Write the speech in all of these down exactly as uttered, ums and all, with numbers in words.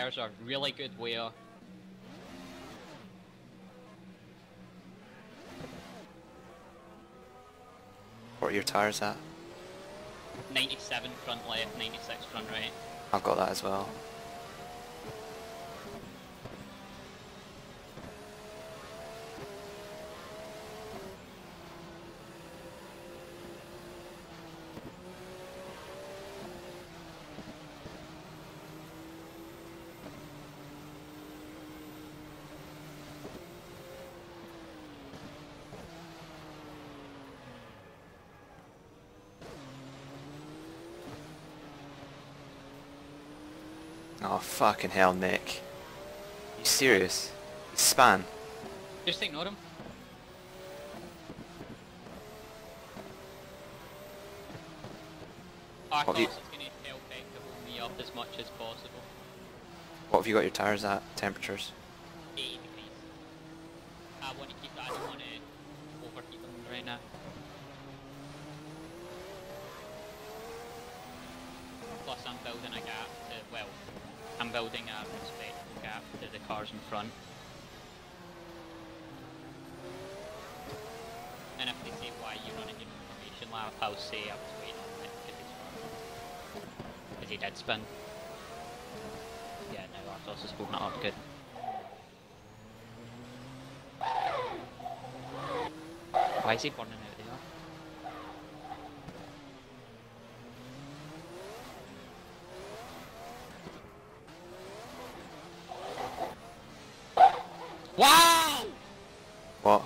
tyres are really good wear. What are your tyres at? ninety-seven front left, ninety-six front right. I've got that as well. Oh fucking hell, Nick. You serious? You span? Just ignore him. I What thought have you- it's going to help Beck to hold me up as much as possible. What have you got your tyres at? Temperatures? eighty degrees. I want to keep that, I don't want to overheat them right now. Plus I'm building a gap to, well, I'm building a respectable gap to the cars in front. And if they say why you're running your information lap, I'll say I was waiting on it because he's because he did spin. Yeah, no, Arthos is holding it up good. Why is he burning out there? Wow! What?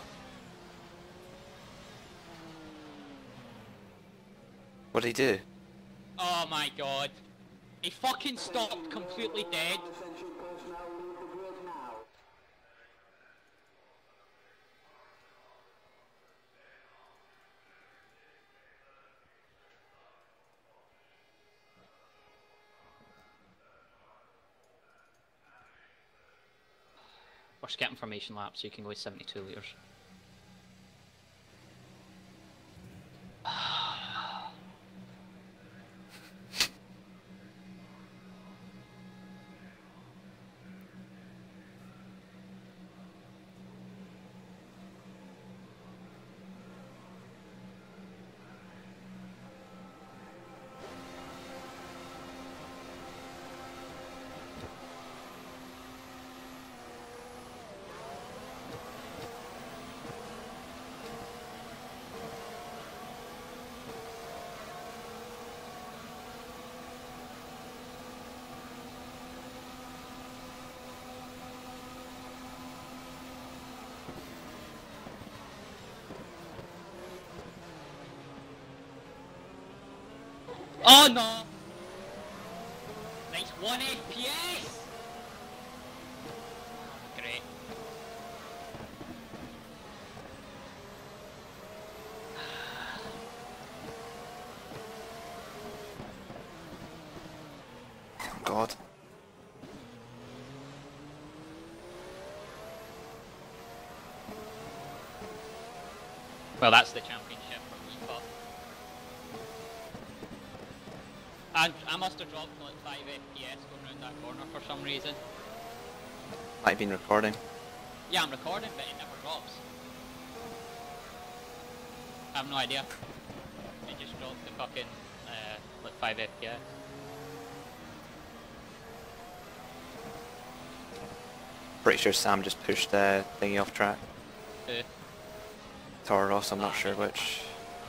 What did he do? Oh my god. He fucking stopped completely dead. We're skipping formation laps so you can go seventy-two litres. Oh no! Nice one F P S! Great. Oh God. Well, that's the championship for me, but... I, I must have dropped like five F P S going around that corner for some reason. Might have been recording. Yeah, I'm recording, but it never drops. I have no idea. It just dropped the fucking, uh, like five F P S. Pretty sure Sam just pushed the thingy off track. Uh, Toro Rosso, I'm not sure which.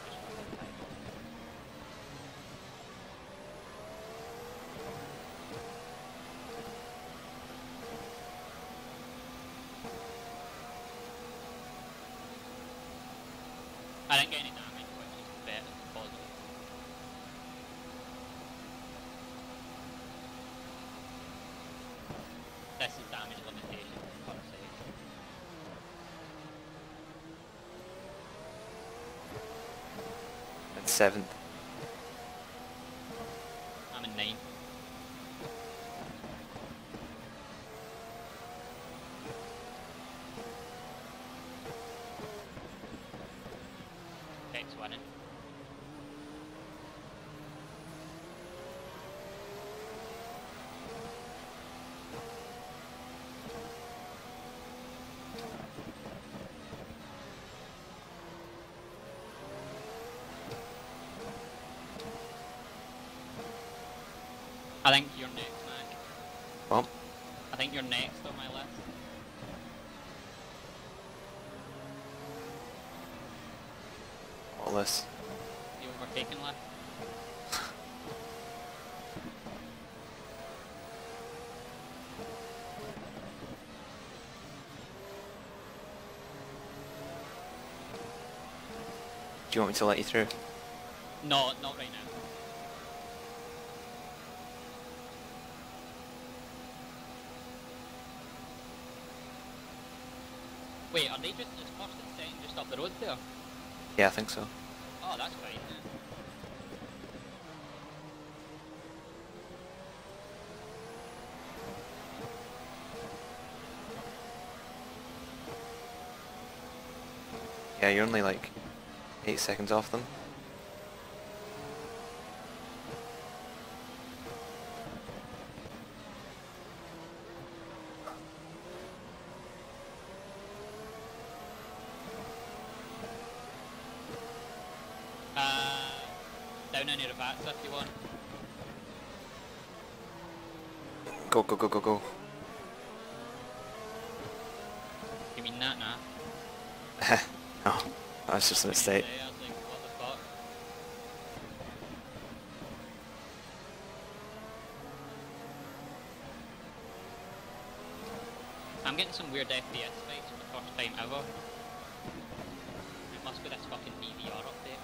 I didn't get any damage, which is better than positive. This is damage limitation, for fuck's sake. And seventh. I'm in nine. Beck's winning. I think you're next, Mac. Well, I think you're next on my list. all this. The overtaken list. Do you want me to let you through? No, not right now. Wait, are they just, just first and second just up the road there? Yeah, I think so. Oh, that's fine then. Yeah, you're only like eight seconds off them. Uh, down on your Ravazza if you want. Go, go, go, go, go. You mean that, nah? No, that was just a mistake. Yeah, I was like, what the fuck? I'm getting some weird F P S spikes for the first time ever. It must be this fucking D V R update.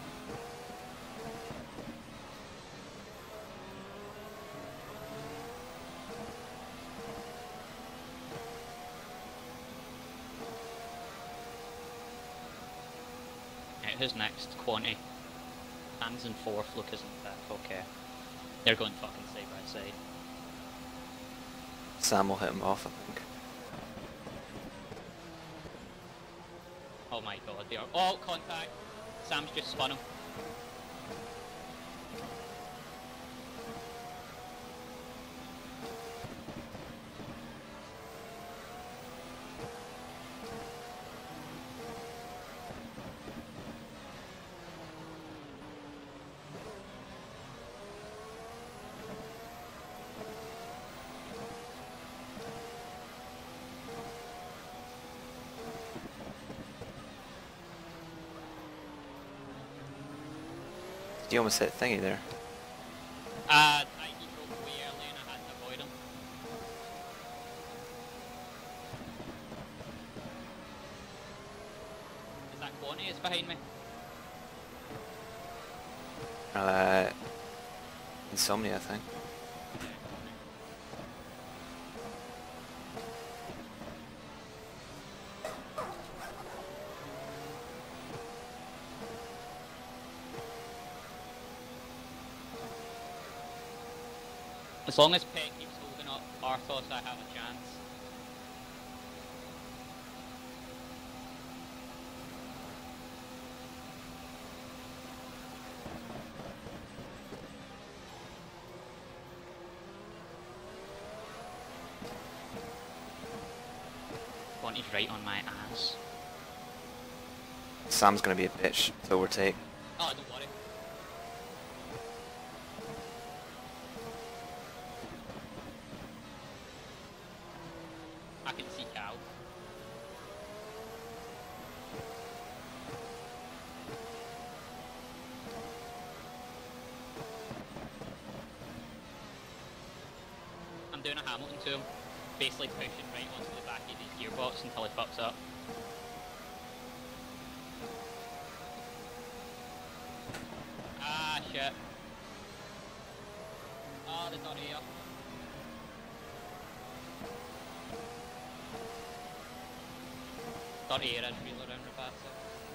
Right, who's next? Quantity. Hands in fourth, Lucas in fifth, okay. They're going fucking side by side. Sam will hit him off, I think. Oh my god, they are all contact! Sam's just spun him. You almost hit thingy there. Uh, I he drove way early and I had to avoid him. Is that Quantity is behind me? Uh, Insomnia, I think. As long as Pet keeps holding up Arthos, I have a chance. Quantity's right on my ass. Sam's gonna be a bitch to overtake. Oh, don't worry. I can see Cal. I'm doing a Hamilton to him, basically pushing right onto the back of his gearbox until he fucks up. Ah, shit. Oh, there's not here. Thought here I'd reel around Ravazza.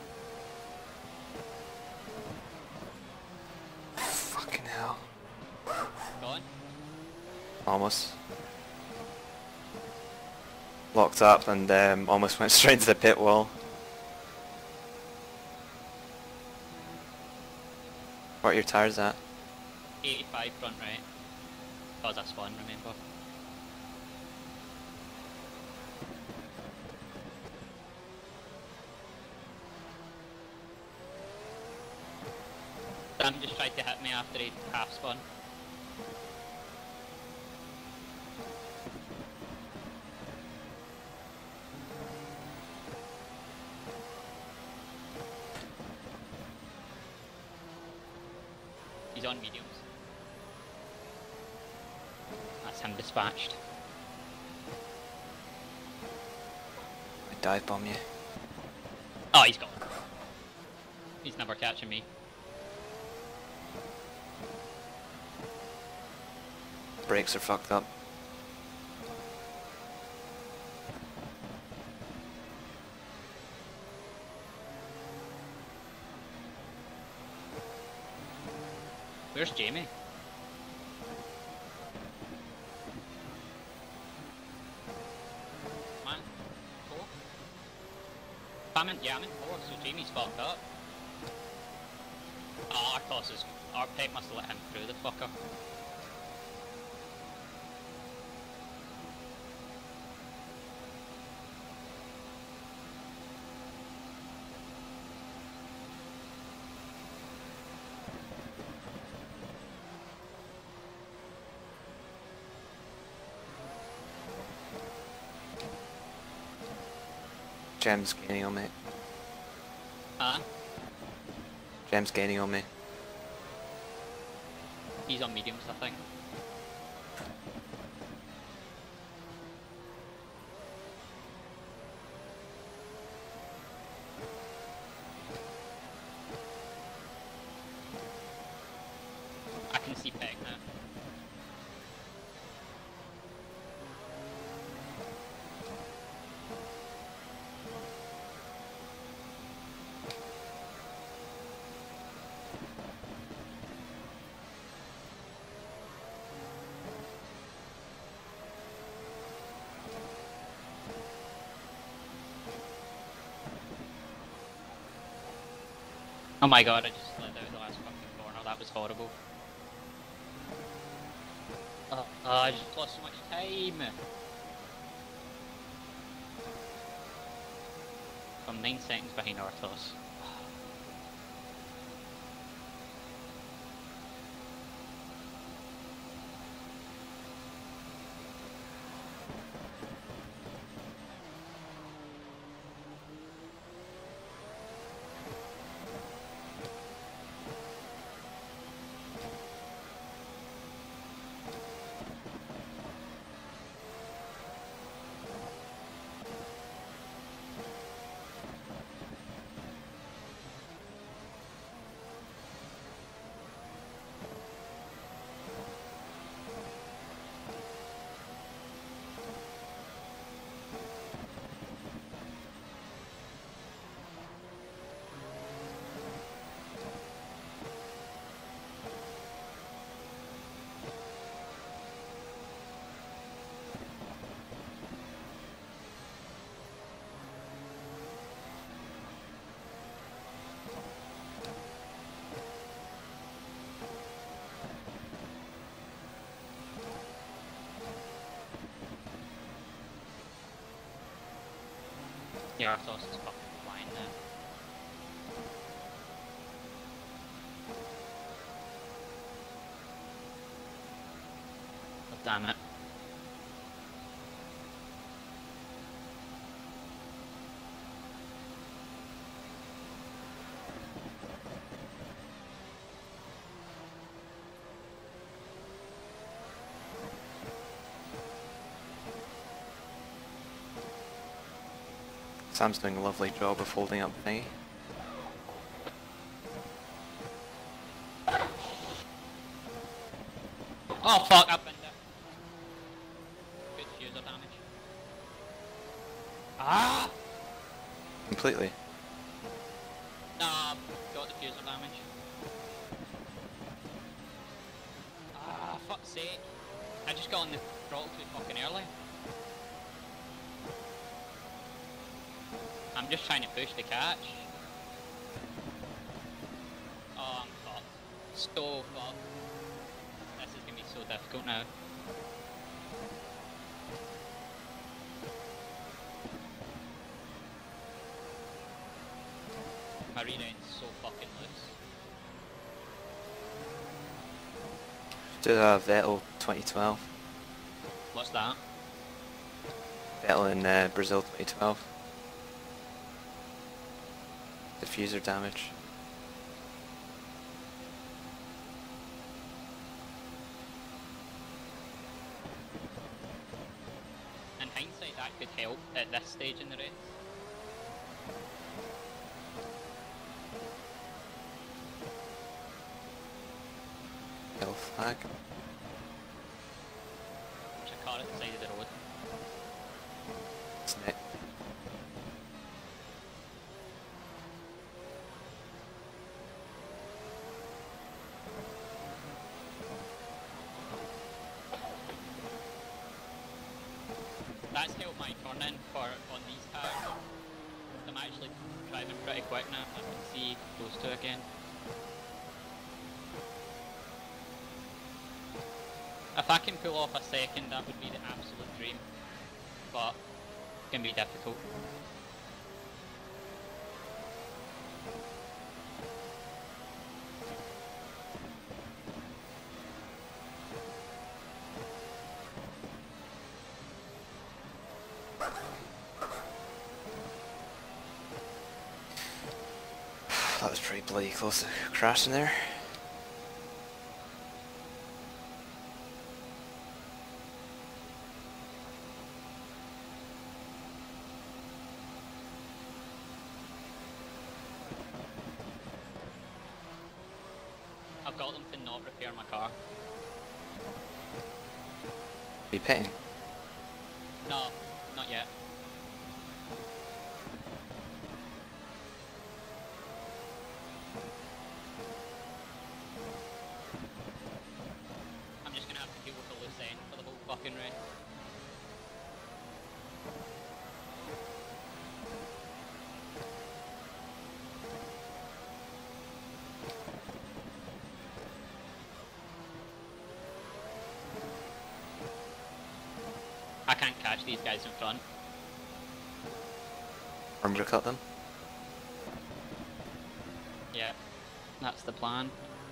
Fucking hell. Gone? Almost. Locked up and um, almost went straight into the pit wall. What are your tyres at? eighty-five front right. Cause I spun, remember? Sam just tried to hit me after he half spun. on mediums. That's him dispatched. I dive bomb you. Oh, he's gone. He's never catching me. Brakes are fucked up. Where's Jamie? Man, four? I'm in, yeah, I'm in four, so Jamie's fucked up. Oh, Arthos is, our pick must have let him through, the fucker. Gem's gaining on me. Huh? Gem's gaining on me. He's on mediums, I think. I can see Peg now. Oh my god, I just let out the last fucking corner, that was horrible. Oh, oh, I just lost so much time! I'm nine seconds behind Arthos. Yeah, Arthos is fucking flying now. Oh, damn it. Sam's doing a lovely job of holding up me. Oh fuck, I've been there. Good user damage. Ah! Completely. Nah, got the fuser damage. Ah, fuck's sake. I just got on the throttle too fucking early. I'm just trying to push the catch. Oh, I'm fucked. So fucked. This is gonna be so difficult now. My readout's so fucking loose. Did uh, Vettel twenty twelve. What's that? Vettel in uh, Brazil twenty twelve. Diffuser damage. could help at this stage in the race. Yellow flag. There's a car at the side of the road. It's Nick. That's helped my turn in for on these cars. I'm actually driving pretty quick now. I can see those two again. If I can pull off a second, that would be the absolute dream. But it's gonna be difficult. That was pretty bloody close to crashing there. I've got them to not repair my car. Are you pitting? No, not yet. I'm just gonna have to deal with the loose end for the whole fucking race. I can't catch these guys in front. Undercut them? Yeah, that's the plan.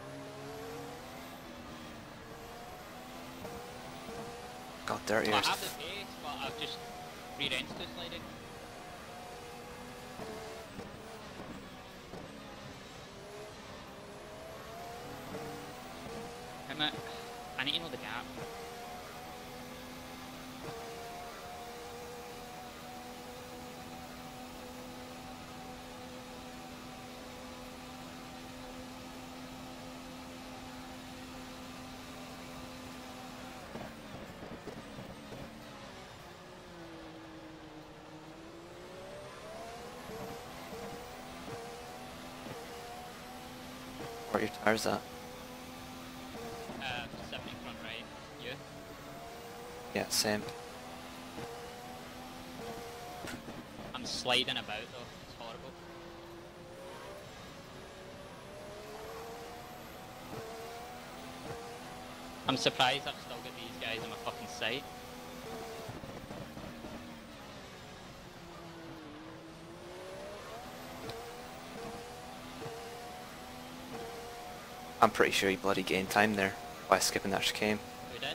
God, dirty I ears. have the pace, but I've just rear ends to sliding. Damn it. I need to know the gap. Where are your tires at? Uh, seventy front right. You? Yeah, same. I'm sliding about though. It's horrible. I'm surprised I've still got these guys in my fucking sight. I'm pretty sure he bloody gained time there by skipping that chicane. Who did?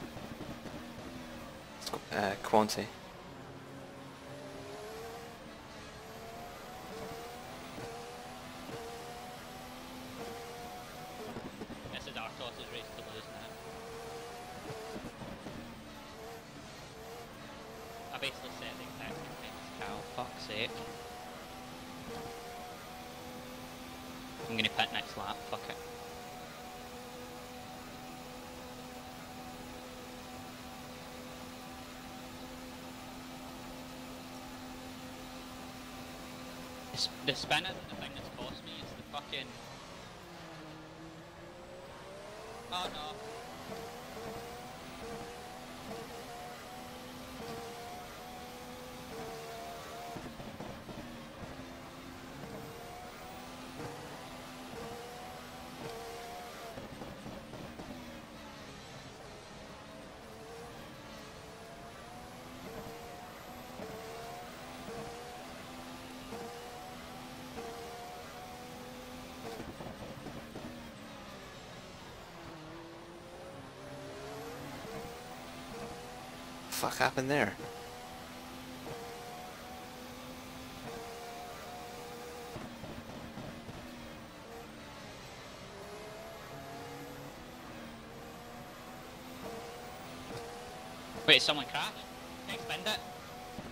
Uh, Quanti. This is Artos' race to lose now. I basically set the exact same thing as Cal, fuck's sake. I'm gonna pit next lap, fuck it. The sp- The spin isn't the thing that's cost me, it's the fucking... Oh no. Fuck happened there? Wait, someone crashed? Can I spend it?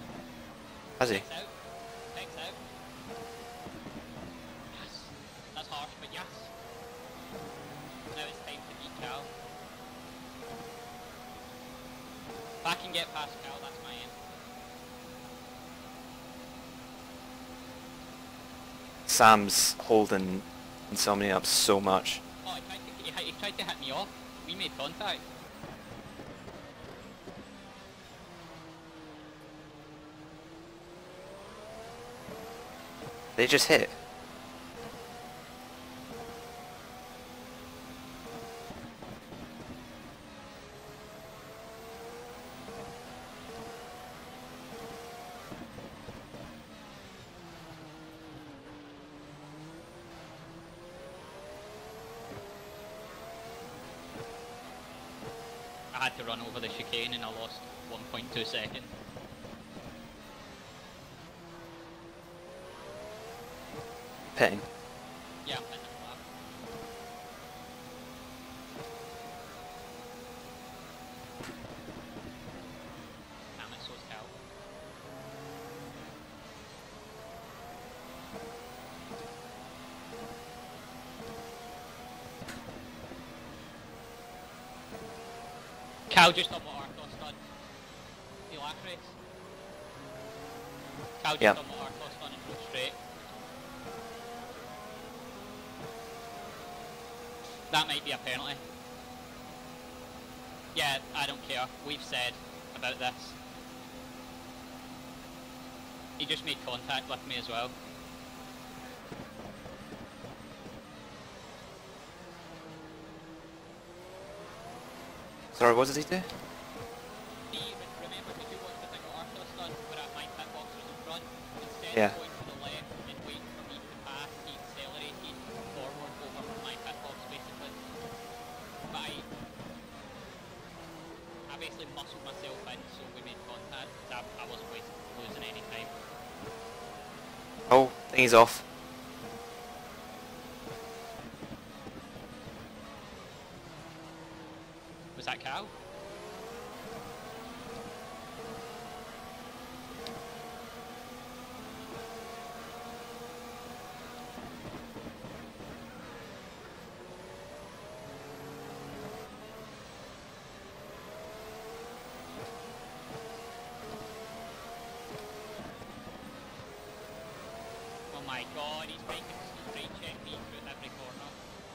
Has he? Picks out. Picks out. Yes. That's harsh, but yes. Now it's time to beat Cal. If I can get past Cal, that's my aim. Sam's holding Insomnia up so much. Oh, he tried to, he, he tried to hit me off. We made contact. They just hit. I had to run over the chicane and I lost one point two seconds. Pitting. Yeah, I'm in the lap. Damn it, so's Cal. Cal just done what Arthos done. The last race. Cal just Yep. done what Arthos done and drove straight. That might be a penalty. Yeah, I don't care. We've said about this. He just made contact with me as well. Sorry, what did he do? He, remember, did you watch the thing that Arthos done where uh, my pit box was in front? Instead Yeah. of going to the left and waiting for me to pass, he accelerated forward over my pit box basically. But I, I basically muscled myself in so we made contact. I, I wasn't wasting, losing any time. Oh, thingy's off. Was that Cal? Oh my god, he's making straight check me through every corner.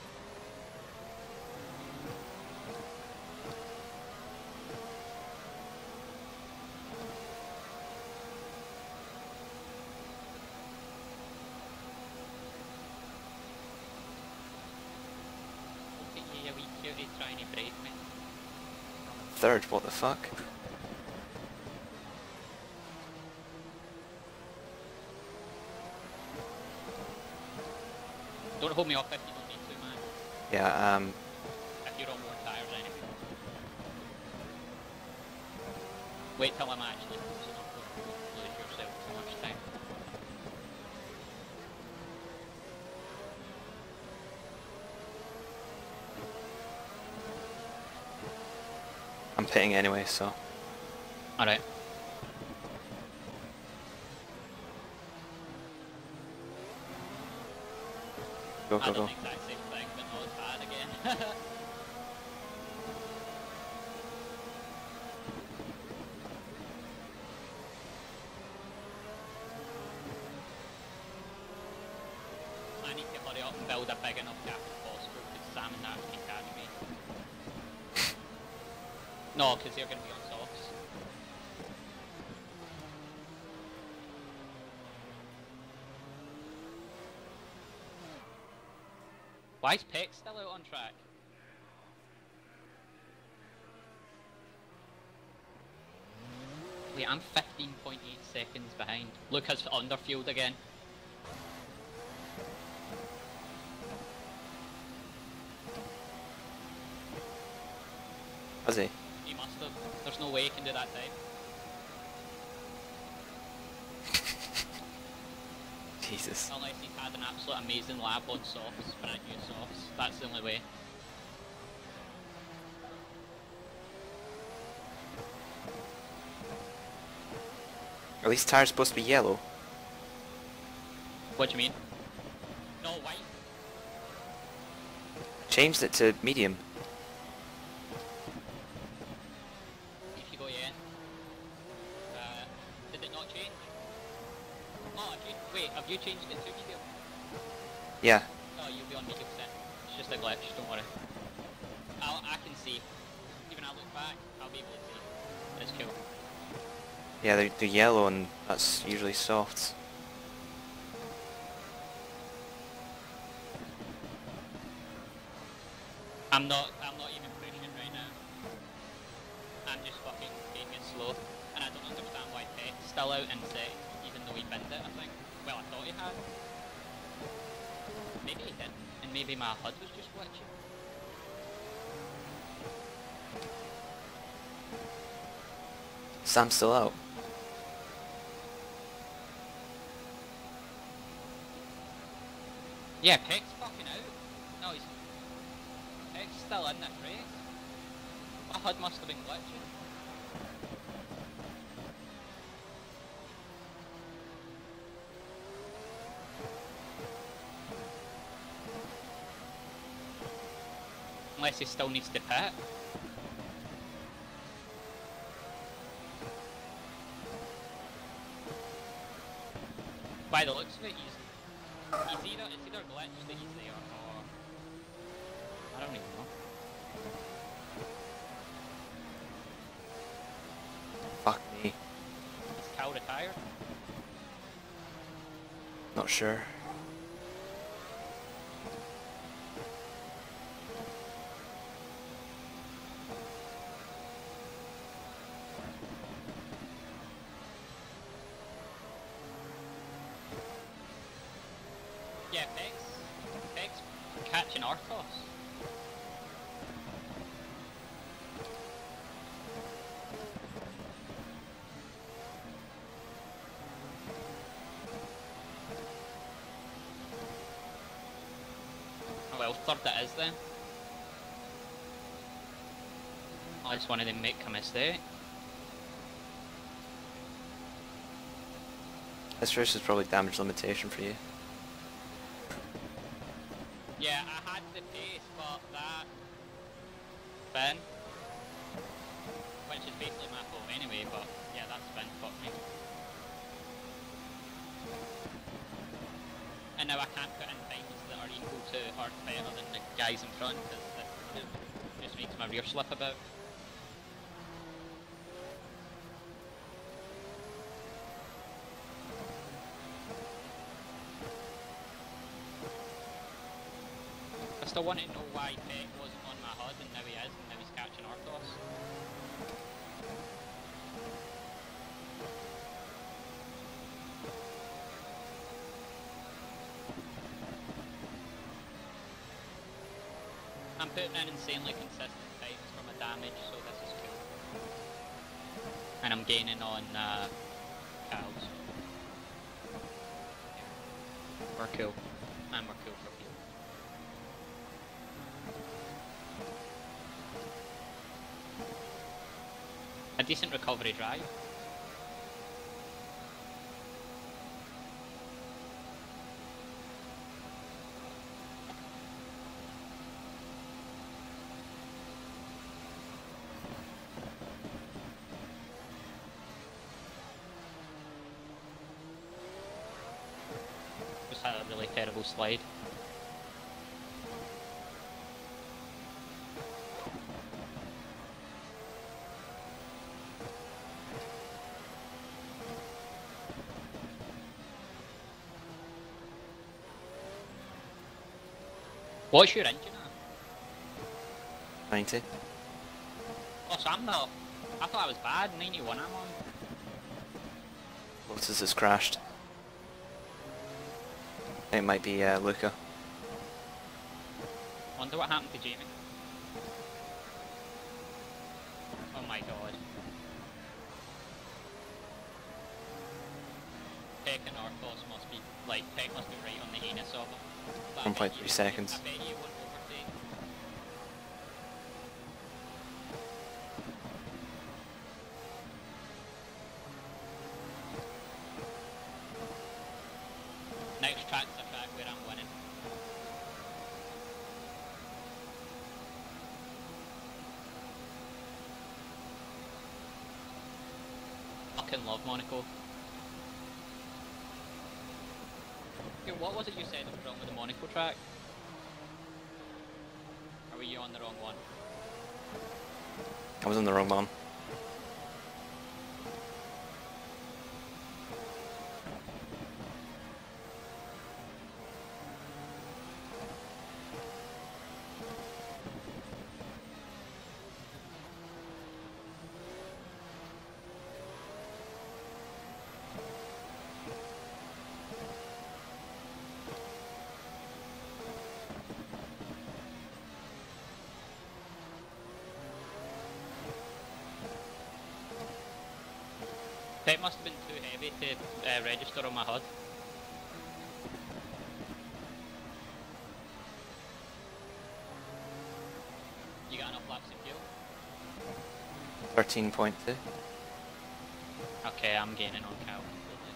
Look at you, you wee cutie trying to break me. Third, what the fuck? Don't hold me off if you don't need to, man. Yeah, um, If you're on more tires anyway. Wait till I'm actually close enough to lose yourself too much time. I'm pitting anyway, so. Alright. Go, I go, done go. the exact same thing, but not as bad again. I need to hurry up and build a big enough gap as possible because Sam and Nat can catch me. No, because they're going to be on softs. Why is Peck still out on track? Wait, I'm fifteen point eight seconds behind. Lucas underfueled again. Has he? He must have. There's no way he can do that time. Jesus. Unless he's had an absolute amazing lab on softs, brand new softs. That's the only way. Are these tires supposed to be yellow? What do you mean? No, white. Changed it to medium. If you go in. Uh, did it not change? Oh, have you, wait, have you changed it to medium? Yeah. No, you'll be on medium percent. It's just a glitch, don't worry. I'll, I can see. Even I look back, I'll be able to see. It's cool. Yeah, they're, they're yellow and that's usually softs. I'm not, I'm not even pushing right now. I'm just fucking taking it slow. And I don't understand why Peck's still out in second, even though he binned it, I think. Well, I thought he had. Maybe he didn't, and maybe my H U D was just glitching. Sam's still out. Yeah, Peck's fucking out. No, he's... Peck's still in this race. My H U D must have been glitching. Unless he still needs to pit. By the looks of it, he's, he's either, it's either glitched that he's there, or... I don't even know. Fuck me. Is Cal retired? Not sure. Yeah, Peck's, Peck's catching Arthos. Oh well, third it is then. I just wanted to make a mistake. This race is probably damage limitation for you. Yeah, I had the pace, but that spin, which is basically my fault anyway, but yeah, that spin fucked me. And now I can't put in times that are equal to or better than the guys in front, because it just makes my rear slip about. I still want to know why Peck wasn't on my H U D and now he is, and now he's catching Arthos. I'm putting in insanely consistent times for my damage, so this is cool. And I'm gaining on uh, cows. We're cool. And we're cool for people. A decent recovery drive. Just had a really terrible slide. What's your engine at? ninety. Oh, so I'm not... I thought I was bad, ninety-one I'm on. Lotus has crashed. It might be uh, Luca. Wonder what happened to Jamie. Oh my god. Peck and Arthos must be, like, Peck must be right on the anus of them. But I one bet point you- three seconds. I bet you won't overtake. fucking love Monaco. Okay, what was it you said that was wrong with the Monaco track? Or were you on the wrong one? I was on the wrong one. It must have been too heavy to uh, register on my H U D. You got enough laps of fuel? thirteen point two. Okay, I'm gaining on Cal completely.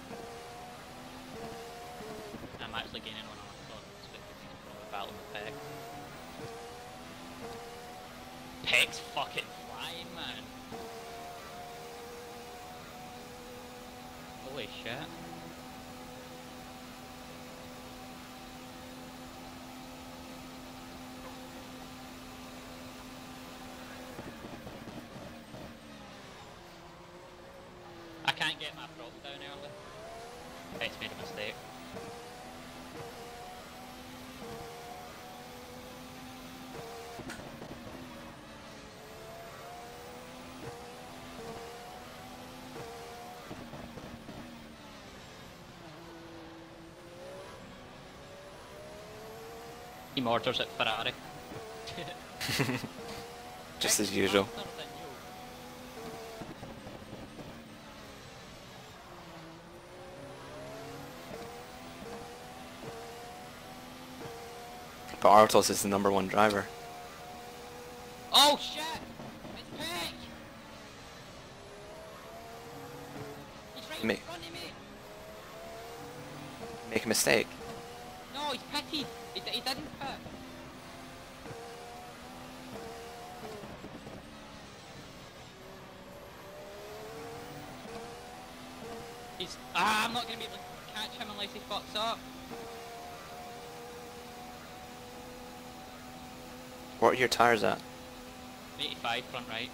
I'm actually gaining on Armstrong, but he's probably battling with Peck. Peck's fucking flying, man. Holy shit. I can't get my throttle down early. Peck's made a mistake. He mortars at Ferrari. Just as usual. But Artos is the number one driver. Oh shit! It's Peck! He's right Me. in front of me! Make a mistake. No, he's pitted! He, d he didn't pit! He's... Ah, I'm not gonna be able to catch him unless he fucks up. What are your tyres at? eighty-five front right.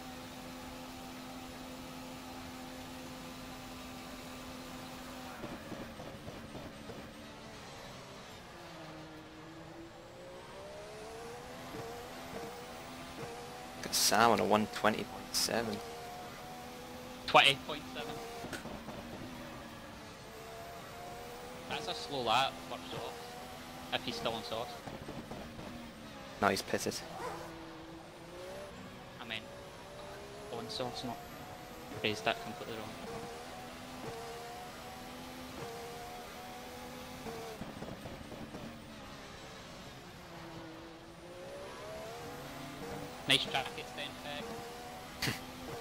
Got Sam on a one twenty point seven. twenty point seven. That's a slow lap for sauce. If he's still on sauce. Now he's pitted. I mean, on sauce, not phrased that completely wrong. Nice jacket then, Peck.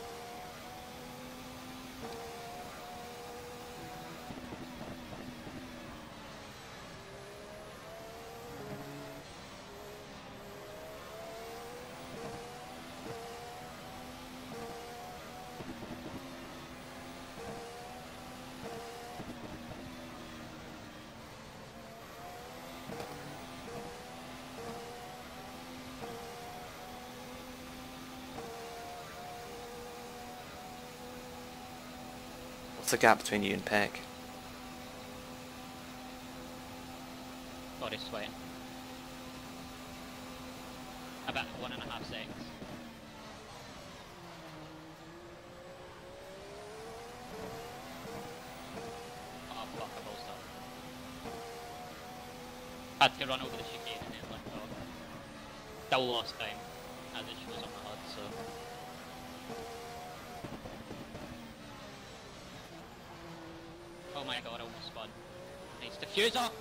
What's the gap between you and Peck? God, he's sweating. About one and a half seconds. Oh fuck, I buzzed up. Had to run over the chicane and then left off. Still lost time, as it shows on my H U D, so... Oh my god, I almost spun. Nice diffuser!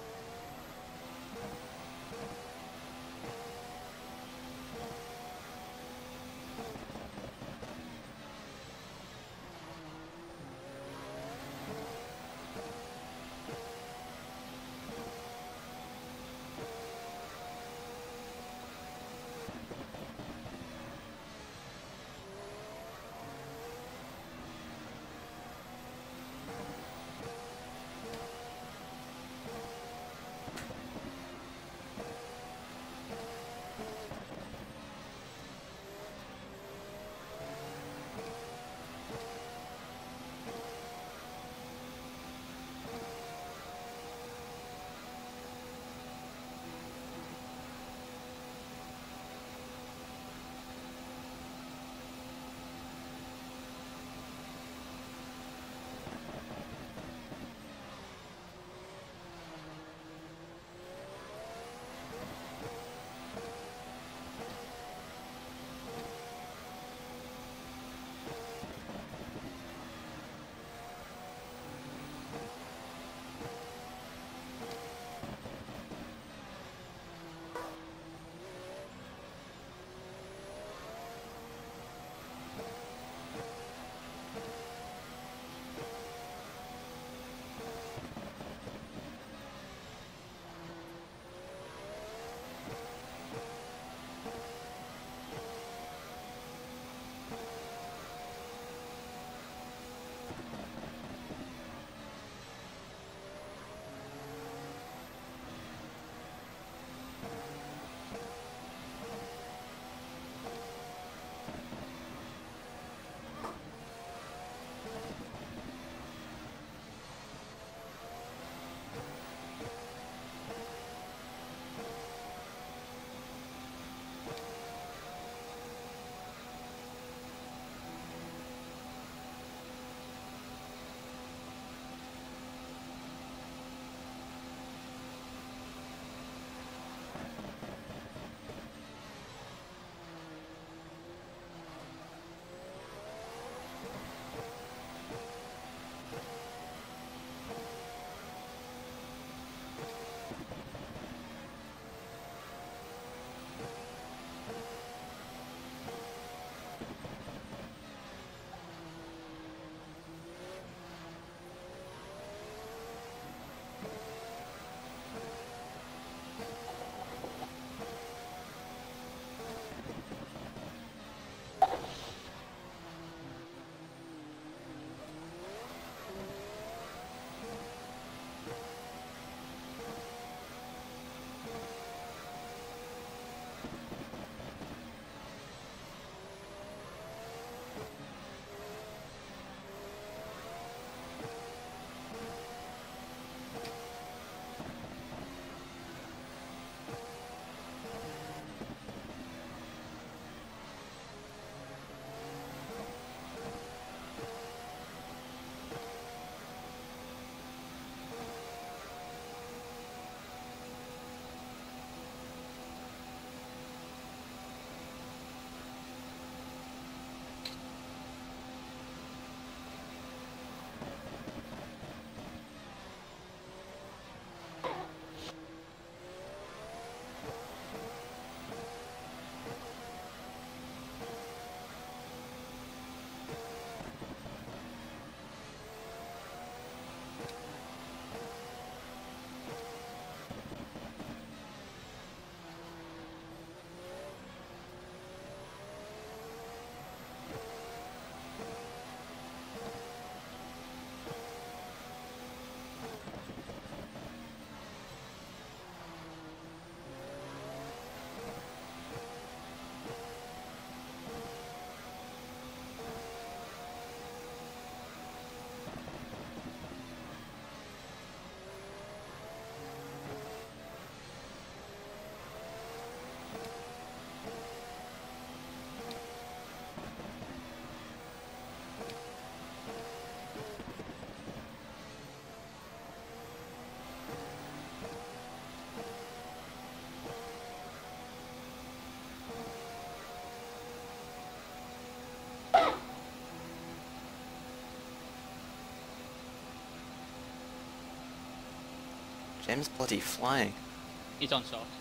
Jim's bloody flying. He's on soft.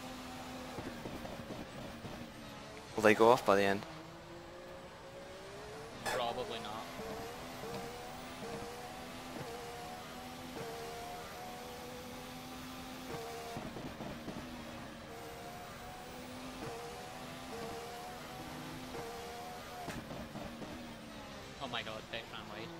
Will they go off by the end? Probably not. Oh my god, Beck ran wide.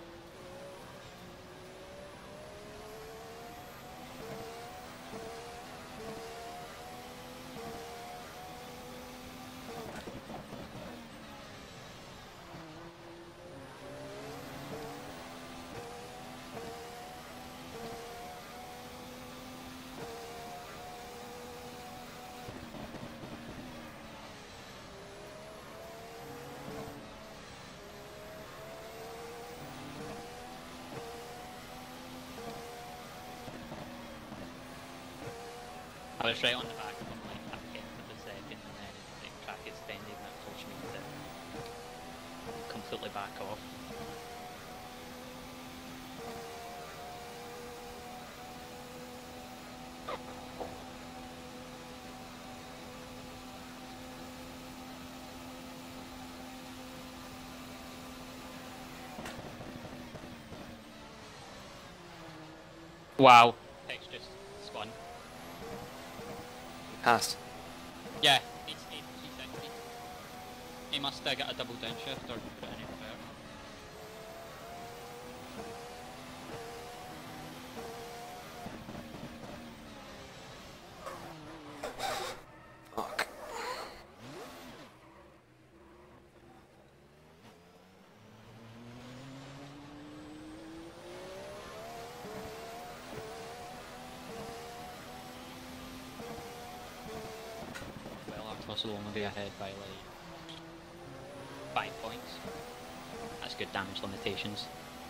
I was right on the back of him, like half again for the second, and then the track extended and that forced me to completely back off. Wow. Peck's just spun. Passed. Yeah, he's, he's, he's sixty. He must have got a double downshift or put it in reverse. Fuck. Well, Artos will only be ahead by like five points. That's good damage limitations.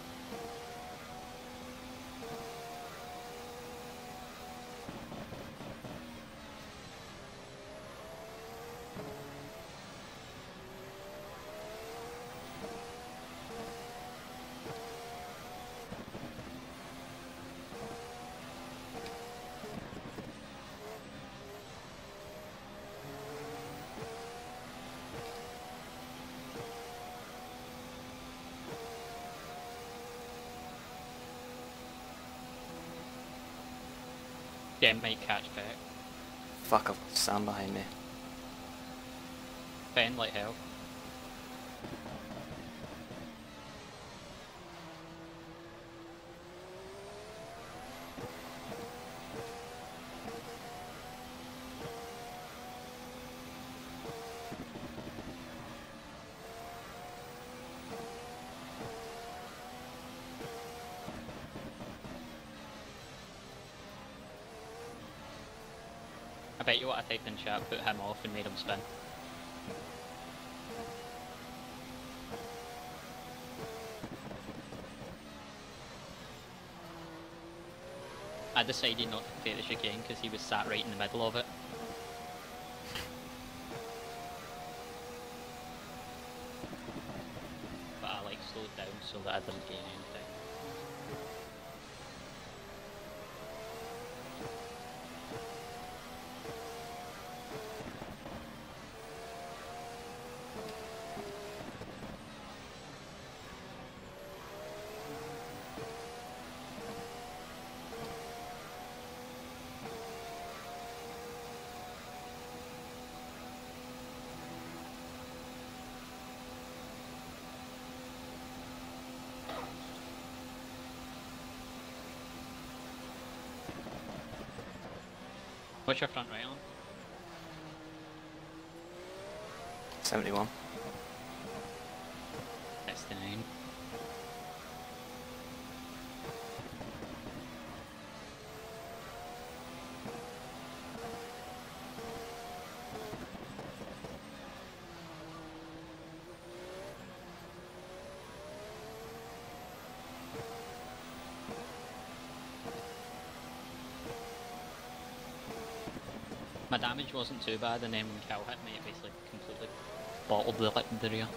Yeah, might catch back. Fuck, I've got Sam behind me. Ben like hell. I bet you what I typed in chat put him off and made him spin. I decided not to take the chicane because he was sat right in the middle of it. But I like slowed down so that I didn't gain anything. What's your front right on? seventy-one. sixty-nine. My damage wasn't too bad, and then when Cal hit me, it basically completely bottled the, the rear.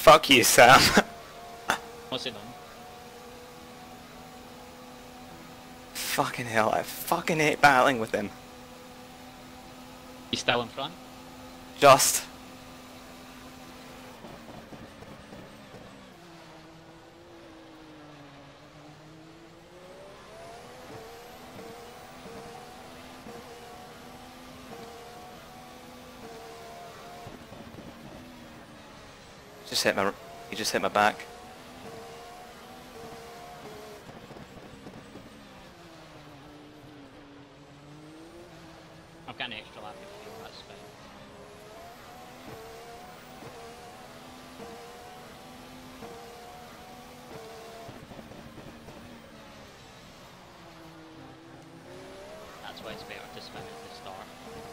Fuck you, Sam. What's he done? Fucking hell, I fucking hate battling with him. He's still in front? Just. Just hit my. He just hit my back. I've got an extra lap if you feel that's fine. That's why it's better to spin at the start.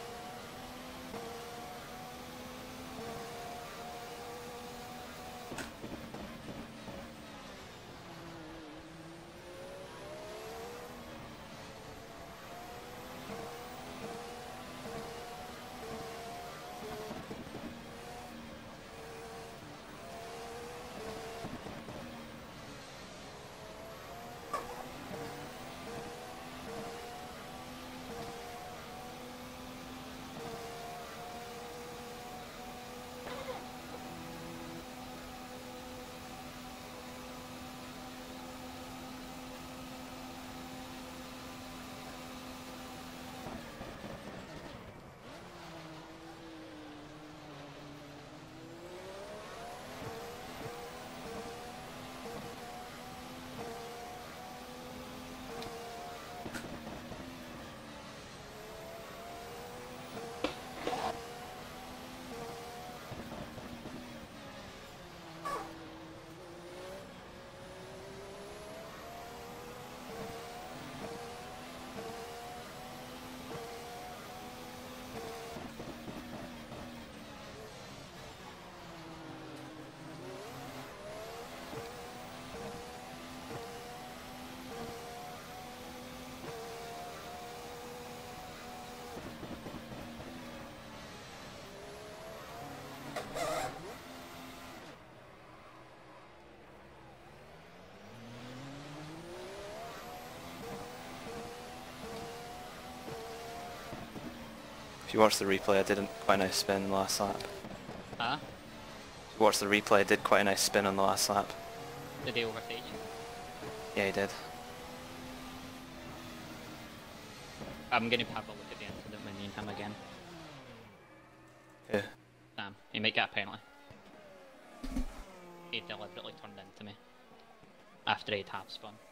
If you watch the replay, I did a quite a nice spin last lap. Huh? If you watch the replay, I did quite a nice spin on the last lap. Did he overtake you? Yeah, he did. I'm gonna have a look at the incident when you and him again. Who? Sam, he might get a penalty. He deliberately turned into me. After he'd half spun.